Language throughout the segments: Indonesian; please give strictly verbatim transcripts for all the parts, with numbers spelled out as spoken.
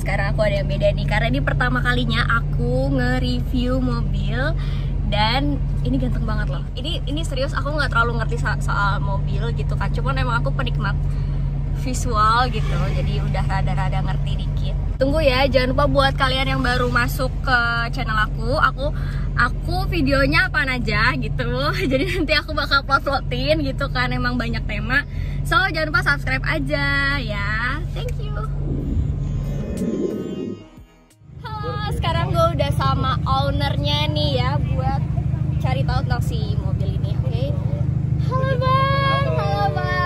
sekarang aku ada yang beda nih, karena ini pertama kalinya aku nge-review mobil. Dan ini ganteng banget loh. Ini ini serius, aku nggak terlalu ngerti so soal mobil gitu kan. Cuman emang aku penikmat visual gitu. Jadi udah rada-rada ngerti dikit. Tunggu ya, jangan lupa buat kalian yang baru masuk ke channel aku, aku aku videonya apaan aja gitu. Jadi nanti aku bakal uploadin gitu kan. Emang banyak tema. So jangan lupa subscribe aja ya. Thank you. Sekarang gue udah sama ownernya nih ya buat cari tahu tentang si mobil ini, oke? Okay? Halo bang, halo bang.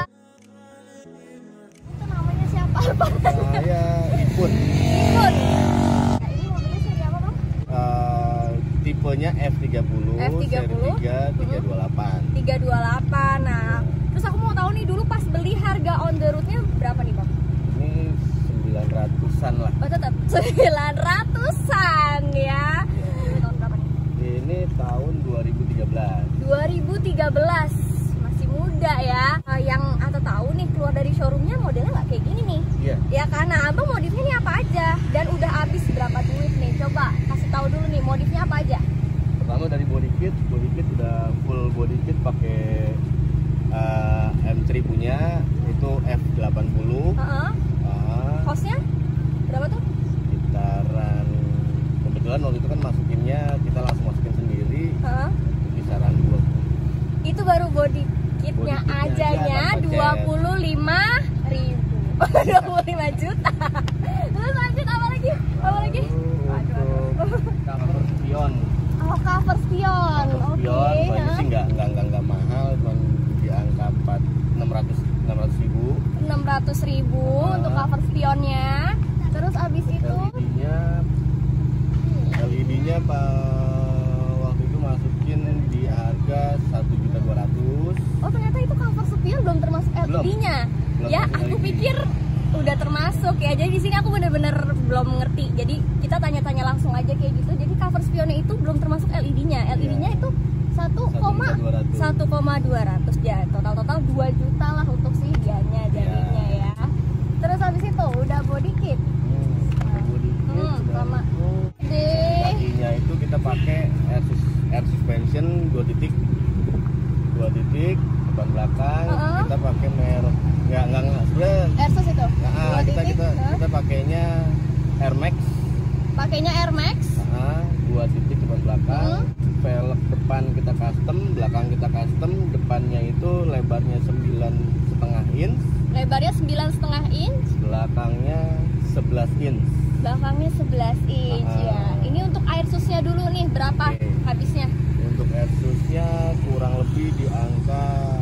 Itu namanya siapa? Saya Ipun. Ipun. Nah, ini mobilnya seri apa bang? Uh, tipenya F tiga puluh, F tiga puluh, seri tiga, tiga dua delapan. tiga dua delapan. Nah, terus aku mau tahu nih dulu pas beli harga on the road-nya berapa nih bang? Ini sembilan ratusan lah. Oh tetap sembilan ratusan ya. Ini tahun berapa nih? Ini tahun dua ribu tiga belas. dua ribu tiga belas, masih muda ya. Uh, yang atau tahu nih keluar dari showroomnya modelnya nggak kayak gini nih. Iya. Ya karena abang modifnya ini apa aja dan udah habis berapa duit nih? Coba kasih tahu dulu nih modifnya apa aja. Pertama dari body kit, body kit udah full body kit pakai uh, M tiga punya itu F delapan puluh. Uh-huh. Uh, Hostnya berapa tuh? Kisaran kebetulan waktu itu kan masukinnya kita langsung masukin sendiri. Uh-huh. Kisaran dua puluh. Itu baru body kitnya ajanya dua puluh lima ribu. dua puluh lima juta. Terus lanjut apa lagi? Apa lagi? Untuk cover spion. Oh, cover spion. Cover Oke. spion, Okay. nah. sih nggak nggak nggak nggak mahal, cuma di angka empat enam ratus enam ratus ribu. enam ratus ribu uh, untuk cover spionnya. Terus abis itu L E D-nya L E D-nya pak waktu itu masukin di harga satu juta dua ratus. Oh ternyata itu cover spion belum termasuk L E D-nya. Ya aku pikir udah termasuk ya. Jadi di sini aku bener-bener belum ngerti. Jadi kita tanya-tanya langsung aja kayak gitu. Jadi cover spionnya itu belum termasuk L E D-nya. L E D-nya itu satu koma dua ratus ya. Total-total dua juta lah untuk si dianya jadinya ya. Terus habis itu udah body kit. Hmm, body kit Hmm, sama. Deh. Kakinya itu kita pakai air, sus air suspension dua titik. dua titik ban belakang. Uh-huh. Kita pakai merek nggak nggak nggak sebenarnya Air sus itu. Nah, kita titik, kita huh? kita pakainya Air Max. Pakainya Air Max. Nah, dua titik ban belakang. Uh-huh. Velg depan kita custom, belakang kita custom. Depannya itu lebarnya sembilan setengah inch. Lebarnya sembilan setengah inch. Belakangnya sebelas inch. Belakangnya sebelas inch uh, ya. Ini untuk air susnya dulu nih berapa okay. habisnya? Untuk air susnya kurang lebih di angka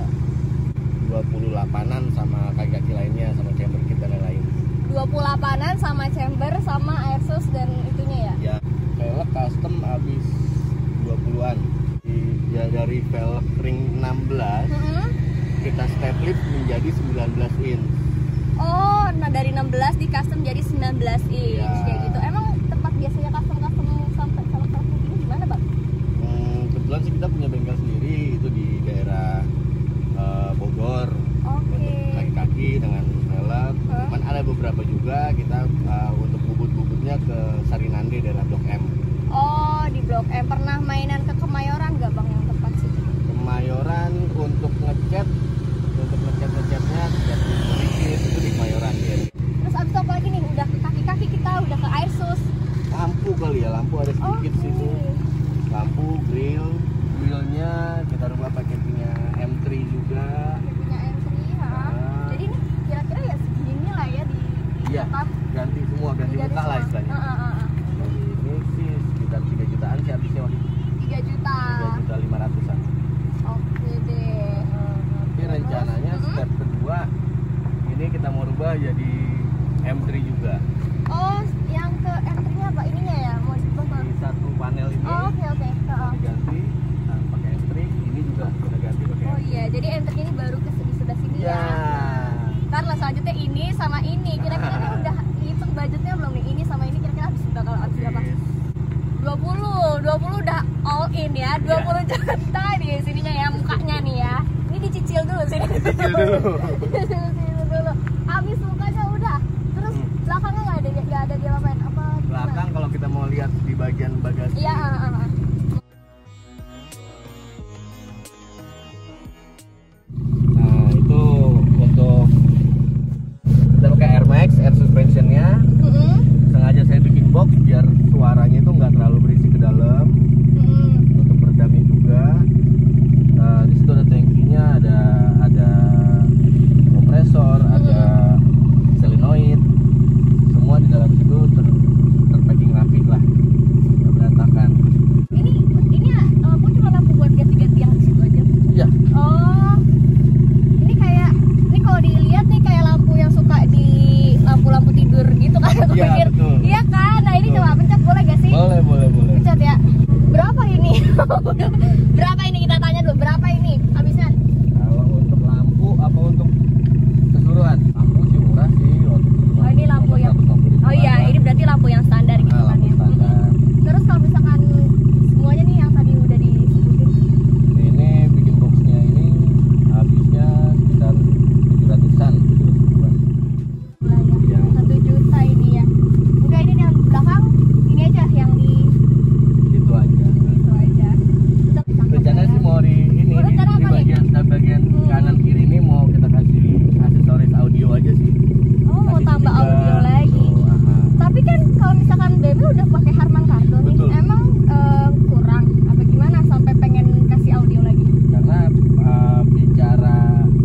dua puluh delapanan sama kaki-kaki lainnya sama chamber kit dan lain-lain. dua puluh delapanan sama chamber sama air sus dan itunya ya? Ya, velg custom habis dua puluhan. Ya dari velg ring enam belas mm-hmm. kita step lift menjadi sembilan belas inch. Oh, nah dari enam belas di custom jadi sembilan belas inch ya. Kayak gitu. Emang tempat biasanya custom-custom sampai kalau custom ini gimana, Bang? Hmm, kebetulan sih kita punya bengkel sendiri itu di daerah uh, Bogor. Oke. Okay. Untuk kaki-kaki dengan velg. Huh? Cuman ada beberapa juga kita uh, untuk bubut-bubutnya ke Sarinande daerah Blok M. Oh, di Blok M. Pernah mainan ke Kemayoran nggak, Bang, yang tempat situ? Kemayoran untuk ngecat untuk ngecat-ngecatnya ngecat sedikit itu di Kemayoran ya. Terus abis itu apa lagi nih? Udah ke kaki-kaki kita, udah ke air sus. Lampu kali ya, lampu ada sedikit okay. situ. Lampu, grill, grillnya kita rubah pakai punya M tiga juga. Punya M tiga, ha. Nah. Jadi ini kira-kira ya segini lah ya di, di iya, ganti semua, ganti muka lah istilahnya. Uh, uh, uh. Jadi ini sih sekitar tiga jutaan sih habisnya waktu itu. tiga juta. tiga juta lima ratusan. Oke deh. Tapi rencananya uh, step uh, kedua ini kita mau rubah jadi M tiga juga. Oh, yang ke M tiga-nya apa? Ininya ya? Mau dibuat di satu panel ini. Oh, oke oke. Uh, diganti nah, pakai M tiga, ini juga kita ganti pakai. Oh iya, jadi M tiga ini baru ke di sebelah sini ya. ya. Ntar lah selanjutnya ini sama ini. Kira-kira ini udah hitung budgetnya belum nih? Ini sama ini kira-kira habis bakal habis berapa? dua puluh, dua puluh udah all in ya. dua puluh ya. Juta di sininya ya, mukanya nih ya. Ini dicicil dulu sini. Dicicil dulu. Dicicil dulu. Habis mukanya udah. Terus hmm. belakangnya nggak ada nggak ada dia apa mau lihat di bagian bagasi. Iya. Uh, uh. Nah itu untuk kita pakai Air Max, air suspensionnya. Mm-hmm. Sengaja saya bikin box biar suaranya itu nggak terlalu berisi ke dalam. Mm-hmm. Untuk peredamnya juga. Nah, di situ ada tankinya, ada ada kompresor, mm-hmm. ada solenoid. Semua di dalam situ ter, terpacking rapi lah, nggak berantakan. Ini ini lampu cuma lampu buat ganti-ganti yang di situ aja. Iya. Oh, ini kayak ini kalau dilihat nih kayak lampu yang suka di lampu-lampu tidur gitu kan? Aku Iya, pikir. betul. Iya kan? Nah ini Betul. coba pencet boleh gak sih? Boleh, boleh, boleh. Pencet ya. Berapa ini? Berapa ini kita tanya dulu? Berapa ini habisnya? Kalau untuk lampu apa untuk keseluruhan? Lampu sih murah sih. Oh ini lampu yang. Oh iya, ini berarti lampu yang standar gitu nah, kan lampu ya. standar. Terus kalau misalkan semuanya nih yang tadi udah disebutin. Ini bikin boxnya ini habisnya sekitar tujuh ratusan. Ya. Satu juta ini ya. Udah ini yang belakang ini aja yang di Itu aja. itu aja. Rencana sih mau di ini Oh, di, rencana di apa nih? bagian di bagian Hmm. kanan kiri ini mau kita kasih aksesoris audio aja sih. Oh mau Kasih tambah speaker, audio lagi. tuh, aha. Tapi kan kalau misalkan B M W udah pakai Harman Kardon nih, Betul. emang eh, kurang apa gimana sampai pengen kasih audio lagi? Karena uh, bicara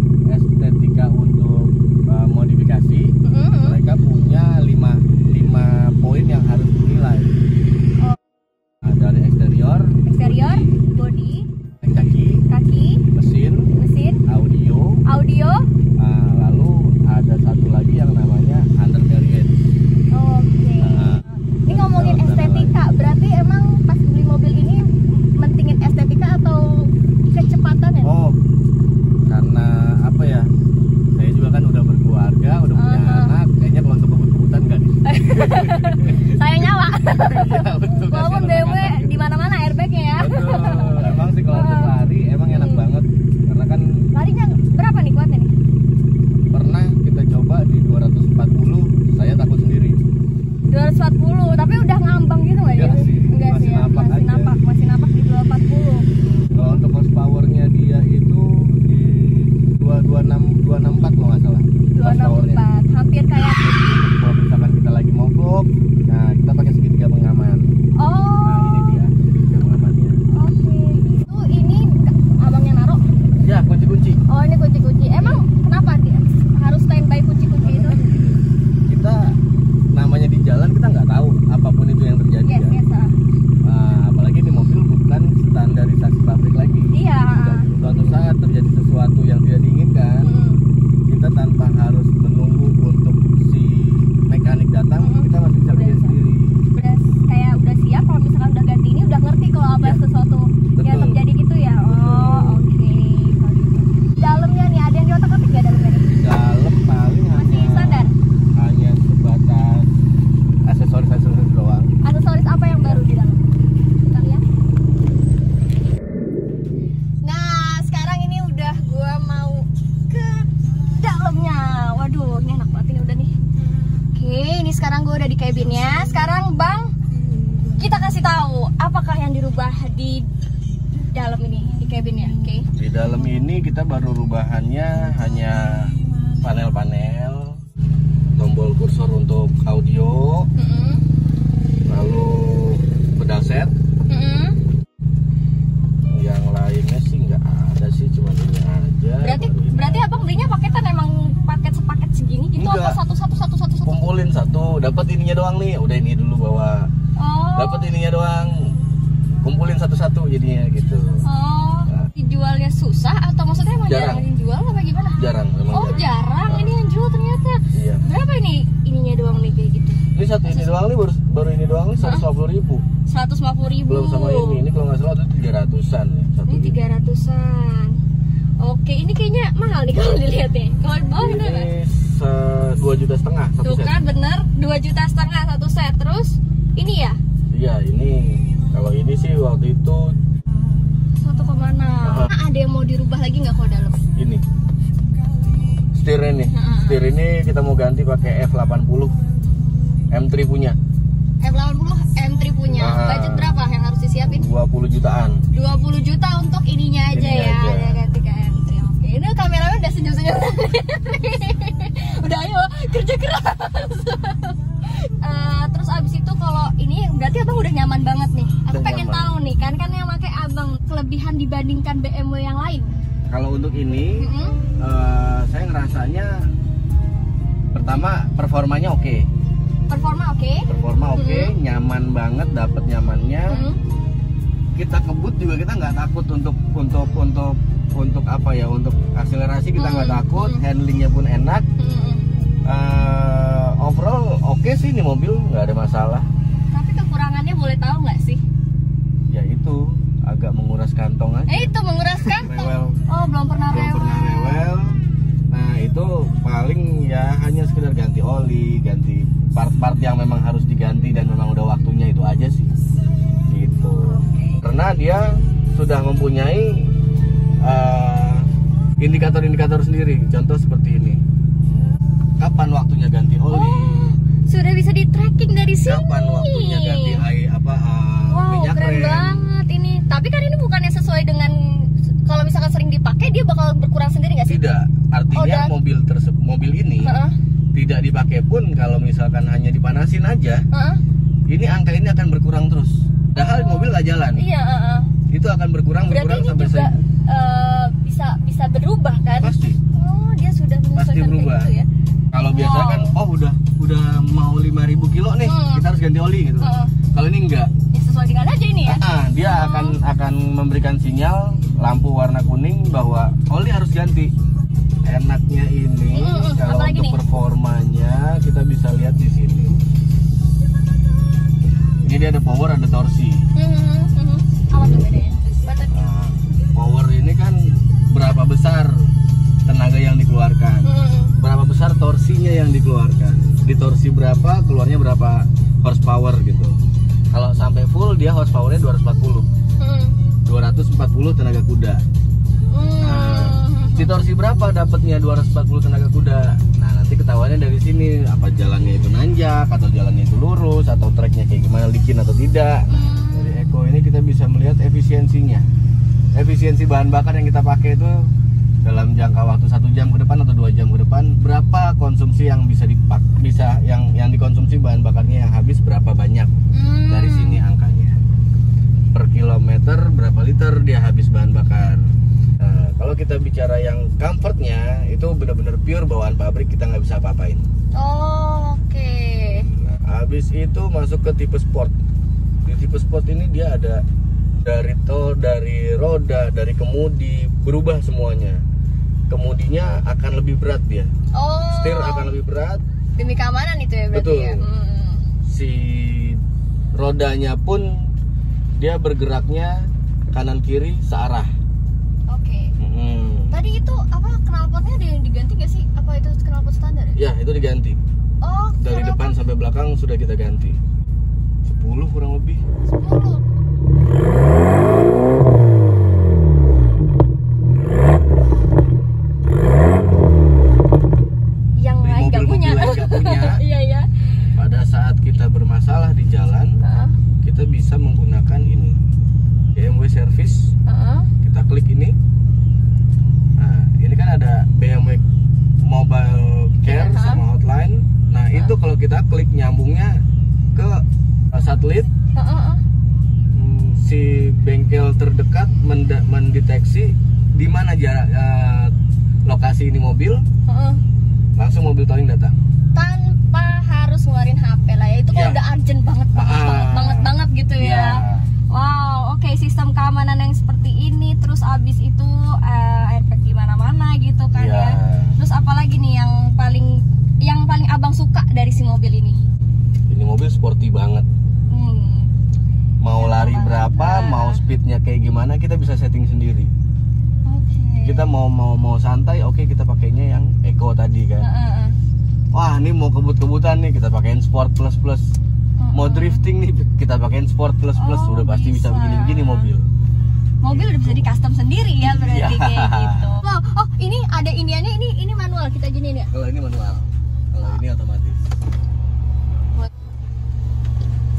estetika untuk uh, modifikasi, Mm-hmm. mereka punya lima, lima poin yang harus dinilai. Oh. Nah, dari eksterior, Eksterior, body, kaki, kaki, mesin, mesin, audio, audio. uh, lalu ada satu lagi yang namanya undercarriage. Oke. Nah, Ini ngomongin jalan-jalan estetika, berarti emang pas beli mobil ini mentingin estetika atau kecepatan ya? Oh, karena apa ya? Saya juga kan udah berkeluarga, udah punya Uh-huh. anak. Kayaknya kalau untuk kebut-kebutan nggak di sini. Saya nyawa. Iya, betul. Walaupun B Kasihan M W anak-anak. di mana-mana airbagnya ya. Betul. Emang sih kalau untuk Uh. lari emang enak Hmm. banget. Karena kan Larinya berapa nih kuatnya nih? pernah kita coba di dua ratus empat puluh, saya takut sendiri. dua ratus empat puluh, tapi udah ngambang gitu nggak Enggak gitu? sih, Enggak masih sih ya, napak masih aja. napak, masih napak di dua ratus empat puluh. Kalau untuk horsepower-nya dia itu di dua dua enam dua enam empat kalau nggak salah. dua enam Horsepower-nya. empat, hampir kayak Kalau misalkan kita lagi mogok, nah kita pakai segitiga pengaman. oh. Nah ini dia segitiga pengamannya. Oke, itu ini abangnya naro. Ya kunci-kunci. Oh ini kunci-kunci. Emang kenapa dia harus standby kunci-kunci itu? Kita namanya di jalan kita nggak tahu apapun itu yang terjadi Yes, ya. yes. ah. Nah, apalagi di mobil bukan standarisasi pabrik lagi. Iya. Dan suatu saat terjadi sesuatu yang tidak diinginkan, Hmm. kita tanpa harus menunggu untuk si mekanik datang, Mm-mm. kita masih bisa Udah kerja bisa. sendiri. Udah kayak udah siap kalau misalkan udah ganti ini udah ngerti kalau ada Iya. sesuatu yang Betul. terjadi gitu ya. Oh, oke. Dalamnya nih ada yang diotak-atik gak dalamnya nih? Di dalam paling Masih hanya standar. hanya sebatas aksesoris-aksesoris doang. Aksesoris apa yang baru di dalam? Kita lihat. Nah, sekarang ini udah gua mau ke dalamnya. Waduh, ini enak banget ini udah nih. Oke, ini sekarang gua udah di cabinnya. Sekarang Bang, kita kasih tahu apakah yang dirubah di dalam ini, di cabinnya. Oke. Di dalam ini kita baru rubahannya hanya panel-panel, tombol kursor untuk audio, Mm-mm. lalu pedal set. Mm-mm. Yang lainnya sih nggak ada sih, cuma ini aja. Berarti baru ini. berarti Abang belinya paketan emang paket sepaket segini gitu Enggak. apa satu satu satu satu satu? Kumpulin satu, dapat ininya doang nih, udah ini dulu bawa. Oh. Dapat ininya doang, kumpulin satu-satu jadinya gitu. Oh, dijualnya susah atau maksudnya emang jarang, Jarang. yang jual apa gimana? Jarang, memang Oh jarang, Nah, ini yang jual ternyata. Iya. Berapa ini ininya doang nih kayak gitu? Ini satu ini doang nih baru baru ini doang nih seratus lima puluh ribu. seratus lima puluh ribu. Belum sama ini, ini kalau nggak salah itu tiga ratusan ya. Satu Ini tiga ratusan. Oke, ini kayaknya mahal nih kalau dilihat nih. Kalau di bawah bener nggak? Ini se- dua juta setengah satu Tuh set. kan bener, dua juta setengah satu set. Terus ini ya Iya ini kalau ini sih waktu itu satu koma enam. Aha. Nah, ada yang mau dirubah lagi nggak kalau dalam? ini setir ini, Heeh. setir ini kita mau ganti pakai F delapan puluh M tiga punya. F delapan puluh M tiga punya. Nah, budget berapa yang harus disiapin? dua puluh jutaan. dua puluh juta untuk ininya aja Ini ya. aja. Ada ganti ke M tiga. Oke, ini kameramen udah senyum-senyum. Udah ayo kerja keras. uh, terus abis itu kalau ini berarti abang udah nyaman banget nih. Aku Udah pengen nyaman. tahu nih kan kan yang pakai abang kelebihan dibandingkan B M W yang lain. Kalau untuk ini, Mm-hmm. uh, saya ngerasanya pertama performanya oke, Performa oke. performa oke, Mm-hmm. nyaman banget, dapat nyamannya. Mm-hmm. Kita kebut juga kita nggak takut untuk untuk untuk untuk apa ya, untuk akselerasi kita nggak Mm-hmm. takut, Mm-hmm. handlingnya pun enak. Mm-hmm. Uh, overall oke sih ini mobil, nggak ada masalah. Tapi kekurangannya boleh tahu nggak sih? Ya itu agak menguras kantong aja. Eh itu menguras kantong. Rewel. Oh belum pernah Belum rewel. pernah rewel. Nah itu paling ya hanya sekedar ganti oli, ganti part-part yang memang harus diganti dan memang udah waktunya, itu aja sih. Gitu. Oke. Karena dia sudah mempunyai uh, indikator-indikator sendiri. Contoh seperti ini. Kapan waktunya ganti oli? Oh, sudah bisa di tracking dari sini. Kapan waktunya ganti air apa uh, Wow, minyak keren rem? banget ini. Tapi kan ini bukannya sesuai dengan kalau misalkan sering dipakai dia bakal berkurang sendiri nggak sih? Tidak, artinya Oh, dan- mobil tersebut, mobil ini Heeh. tidak dipakai pun kalau misalkan hanya dipanasin aja, Heeh. ini angka ini akan berkurang terus. Padahal mobil nggak jalan, Iya, heeh. itu akan berkurang Berarti berkurang ini sampai juga seribu. eh, bisa bisa berubah kan? Pasti. Oh, dia sudah menyesuaikan kayak berubah. gitu ya. Kalau biasa Wow. kan, oh udah udah mau lima ribu kilo nih, Hmm. kita harus ganti oli gitu. Heeh. Kalau ini enggak, Ya, sesuai dengan aja ini ya. Ah, dia Oh. akan akan memberikan sinyal lampu warna kuning bahwa oli harus ganti. Enaknya ini Mm-mm, kalau apalagi untuk nih? performanya kita bisa lihat di sini. Ini dia ada power, ada torsi. Mhm, mhm. Apa tuh bedanya? Batas- Nah, power ini kan berapa besar tenaga yang dikeluarkan, Mhm. berapa besar torsinya yang dikeluarkan. Di torsi berapa, keluarnya berapa horsepower gitu. Kalau sampai full dia horsepowernya dua ratus empat puluh. Mhm. dua ratus empat puluh tenaga kuda. Nah, Mhm. di torsi berapa dapatnya dua ratus empat puluh tenaga kuda? Nah, nanti ketahuannya dari sini apa jalannya itu nanjak atau jalannya itu lurus atau treknya kayak gimana, licin atau tidak. Nah, dari Eco ini kita bisa melihat efisiensinya. Efisiensi bahan bakar yang kita pakai itu dalam jangka waktu satu jam ke depan atau dua jam ke depan, berapa konsumsi yang bisa dipak bisa yang yang dikonsumsi bahan bakarnya yang habis berapa banyak. Hmm. Dari sini angkanya per kilometer berapa liter dia habis bahan bakar. Nah, kalau kita bicara yang comfortnya itu benar-benar pure bawaan pabrik, kita nggak bisa apa-apain. Oh, oke. Nah, habis itu masuk ke tipe sport. Di tipe sport ini dia ada dari to dari roda, dari kemudi, berubah semuanya. Kemudinya akan lebih berat dia. Oh. Setir akan lebih berat. Demi keamanan itu ya berarti Betul. ya. Hmm. Si rodanya pun dia bergeraknya kanan kiri searah. Oke. Mm-mm. Tadi itu apa knalpotnya ada yang diganti nggak sih? Apa itu knalpot standar ya? Ya itu diganti. Oh, Dari knalpot depan sampai belakang sudah kita ganti. sepuluh kurang lebih. sepuluh. Yang Di lain nggak mobil-mobil punya. lain nggak punya. Iya iya. Pada saat kita bermasalah di jalan, Heeh. kita bisa menggunakan ini B M W Service. Heeh. Kita klik ini. Nah, ini kan ada B M W Mobile Care Aha. sama hotline. Nah, itu kalau kita klik nyambungnya ke uh, satelit, Heeh, heeh. hmm, si bengkel terdekat mende- mendeteksi di mana jarak uh, lokasi ini mobil, Heeh. langsung mobil towing datang. Tanpa harus ngeluarin H P lah ya. Itu kalau Ya. udah urgent banget banget Ah. banget banget banget gitu ya. Ya. Wow, oke, sistem keamanan yang seperti ini, terus abis itu uh, airbag di mana-mana gitu kan Ya. ya. Terus apalagi nih yang paling yang paling abang suka dari si mobil ini? Ini mobil sporty banget. Hmm. Mau Ya, lari banget. berapa, Ah. mau speednya kayak gimana, kita bisa setting sendiri. Oke. Kita mau mau mau santai, oke kita pakainya yang Eco tadi kan. Heeh, heeh. Wah, ini mau kebut-kebutan nih, kita pakein Sport Plus Plus. Mau Heeh. drifting nih, kita pakein Sport Plus Plus. Oh, Udah pasti bisa bisa. begini-begini mobil. Mobil udah bisa di custom sendiri ya berarti Iya. kayak gitu. Oh, oh, ini ada iniannya, ini ini manual kita gini ya. Kalau ini manual, kalau ini otomatis.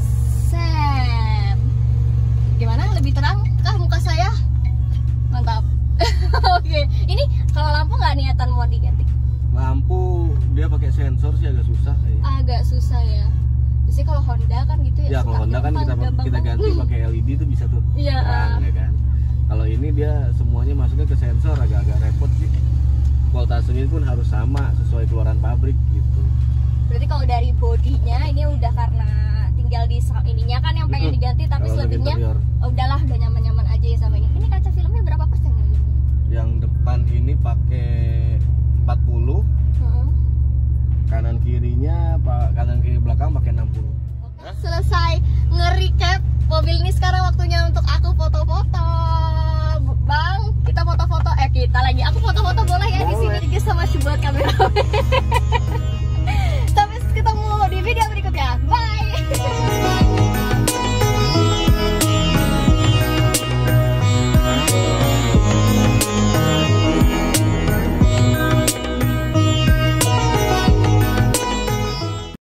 pakai sensor sih agak susah kayaknya. Agak susah ya. Jadi kalau Honda kan gitu ya. Ya kalau Honda kan kita kita ganti pakai L E D tuh bisa tuh. Iya. Terang, ya kan. Kalau ini dia semuanya masuknya ke sensor, agak-agak repot sih. Voltasenya pun harus sama sesuai keluaran pabrik gitu. Berarti kalau dari bodinya ini udah karena tinggal di ininya kan yang pengen diganti, tapi kalau selebihnya oh, udahlah udah nyaman-nyaman aja ya sama ini. Ini kaca filmnya berapa persen ya? Yang depan ini pakai empat puluh, hmm. kanan kirinya pak kanan kiri belakang pakai enam puluh. Oke, selesai nge-recap mobil ini, sekarang waktunya untuk aku foto-foto. Bang, kita foto-foto eh kita lagi aku foto-foto boleh ya di sini sama si buat kamera.